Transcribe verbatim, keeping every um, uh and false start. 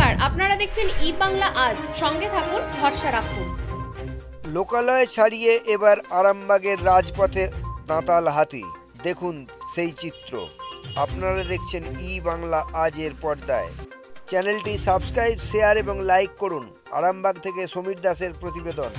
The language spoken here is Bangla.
নমস্কার, আপনারা দেখছেন ই বাংলা আজ। সঙ্গে থাকুন, ভরসা রাখুন। লোকালয় ছাড়িয়ে এবার আরামবাগের রাজপথে দাঁতাল হাতি। দেখুন সেই চিত্র। আপনারা দেখছেন ই বাংলা আজের পর্দায়। চ্যানেলটি সাবস্ক্রাইব, শেয়ার এবং লাইক করুন। আরামবাগ থেকে সমীর দাসের প্রতিবেদন।